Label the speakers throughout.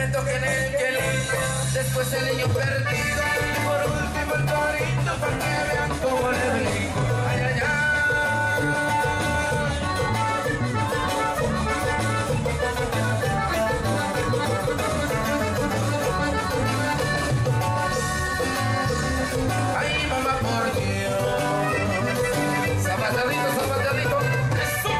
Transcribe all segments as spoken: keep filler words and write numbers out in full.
Speaker 1: me toquen el quelito, después el niño perdido, y por último el torito, para que vean cómo le brinco. Ay, ay, ay. Ay, mamá, por Dios. Zapateadito, zapateadito. ¡Eso!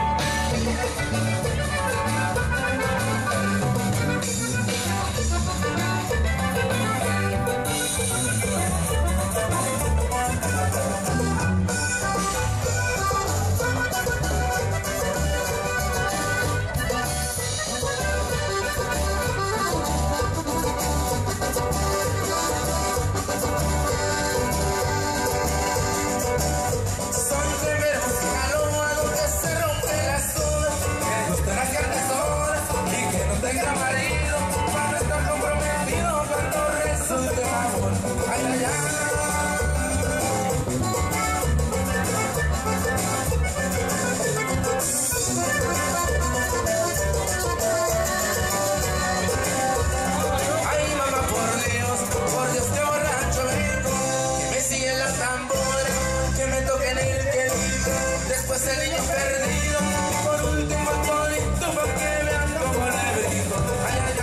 Speaker 1: Después el niño perdido, y por último el torito, para que vean cómo le brinco. Ay, ay,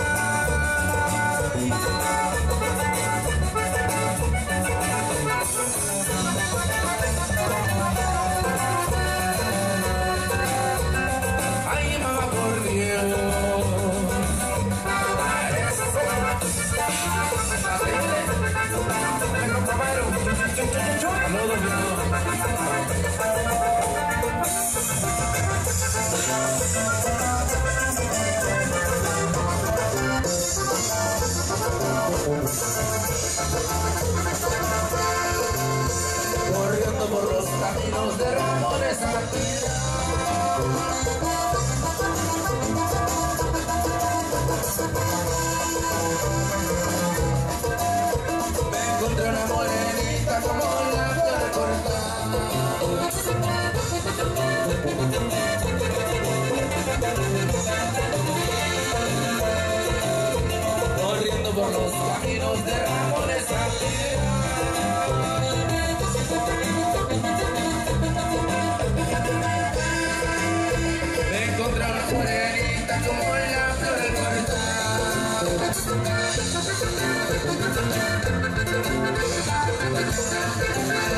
Speaker 1: ay. Ay, mamá, por Dios. Corriendo por los caminos de Ramones me encontré una morenita como la flor cortada. Corriendo por los caminos de Ramones me encontré una morenita como la flor cortada.